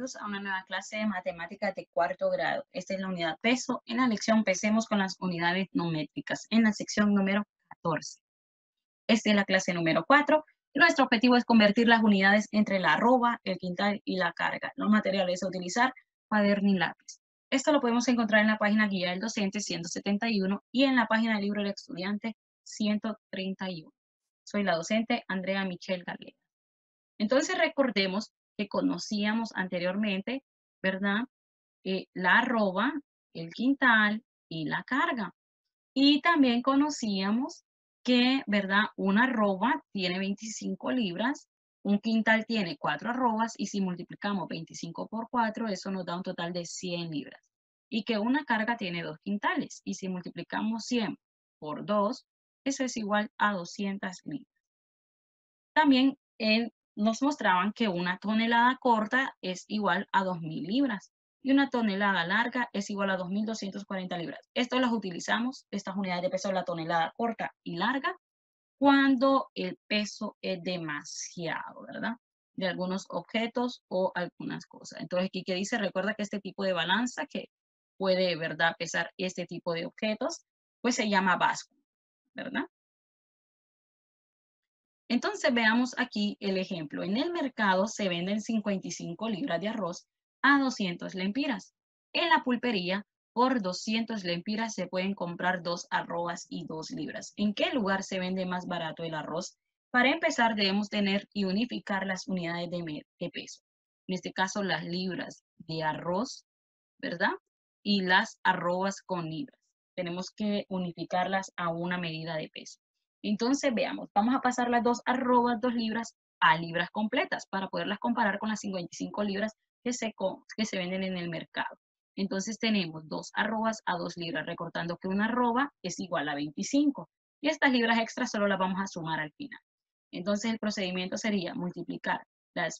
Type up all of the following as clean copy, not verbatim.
bienvenidos a una nueva clase de matemáticas de cuarto grado. Esta es la unidad peso. En la lección empecemos con las unidades numéricas en la sección número 14. Esta es la clase número 4 y nuestro objetivo es convertir las unidades entre la arroba, el quintal y la carga. Los materiales a utilizar, cuaderno y lápiz. Esto lo podemos encontrar en la página Guía del Docente 171 y en la página Libro del Estudiante 131. Soy la docente Andrea Michelle Galera. Entonces recordemos que conocíamos anteriormente, ¿verdad? La arroba, el quintal y la carga. Y también conocíamos que, ¿verdad? Una arroba tiene 25 libras, un quintal tiene 4 arrobas y si multiplicamos 25 por 4, eso nos da un total de 100 libras. Y que una carga tiene 2 quintales y si multiplicamos 100 por 2, eso es igual a 200 libras. También nos mostraban que una tonelada corta es igual a 2.000 libras y una tonelada larga es igual a 2.240 libras. Estos los utilizamos, estas unidades de peso, la tonelada corta y larga, cuando el peso es demasiado, ¿verdad? De algunos objetos o algunas cosas. Entonces, aquí que dice, recuerda que este tipo de balanza que puede, ¿verdad?, pesar este tipo de objetos, pues se llama báscula, ¿verdad? Entonces veamos aquí el ejemplo. En el mercado se venden 55 libras de arroz a 200 lempiras. En la pulpería, por 200 lempiras se pueden comprar 2 arrobas y 2 libras. ¿En qué lugar se vende más barato el arroz? Para empezar debemos tener y unificar las unidades de peso. En este caso las libras de arroz, ¿verdad? Y las arrobas con libras. Tenemos que unificarlas a una medida de peso. Entonces, veamos, vamos a pasar las 2 arrobas, 2 libras a libras completas para poderlas comparar con las 55 libras que se venden en el mercado. Entonces tenemos 2 arrobas a 2 libras, recordando que una arroba es igual a 25 y estas libras extras solo las vamos a sumar al final. Entonces el procedimiento sería multiplicar las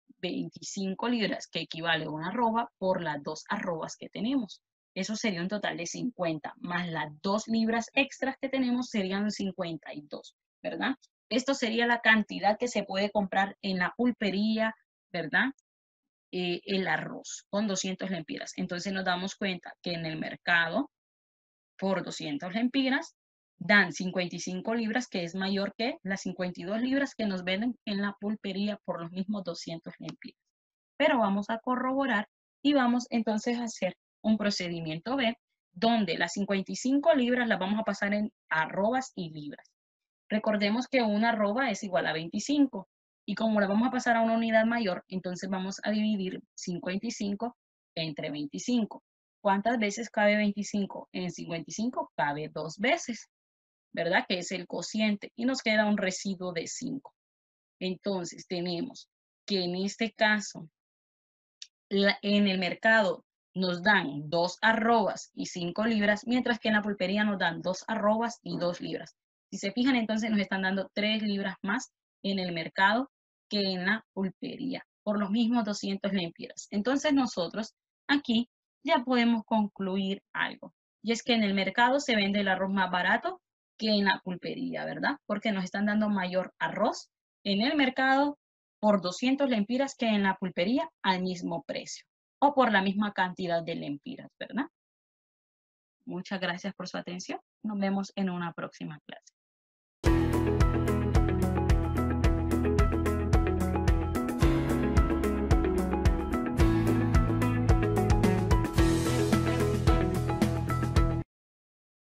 25 libras, que equivale a una arroba, por las 2 arrobas que tenemos. Eso sería un total de 50, más las 2 libras extras que tenemos serían 52, ¿verdad? Esto sería la cantidad que se puede comprar en la pulpería, ¿verdad? El arroz con 200 lempiras. Entonces nos damos cuenta que en el mercado, por 200 lempiras, dan 55 libras, que es mayor que las 52 libras que nos venden en la pulpería por los mismos 200 lempiras. Pero vamos a corroborar y vamos entonces a hacer un procedimiento B, donde las 55 libras las vamos a pasar en arrobas y libras. Recordemos que una arroba es igual a 25 y como la vamos a pasar a una unidad mayor, entonces vamos a dividir 55 entre 25. ¿Cuántas veces cabe 25? En 55 cabe 2 veces, ¿verdad? Que es el cociente y nos queda un residuo de 5. Entonces tenemos que en este caso, en el mercado nos dan 2 arrobas y 5 libras, mientras que en la pulpería nos dan 2 arrobas y 2 libras. Si se fijan, entonces nos están dando 3 libras más en el mercado que en la pulpería, por los mismos 200 lempiras. Entonces nosotros aquí ya podemos concluir algo, y es que en el mercado se vende el arroz más barato que en la pulpería, ¿verdad? Porque nos están dando mayor arroz en el mercado por 200 lempiras que en la pulpería al mismo precio o por la misma cantidad de lempiras, ¿verdad? Muchas gracias por su atención. Nos vemos en una próxima clase.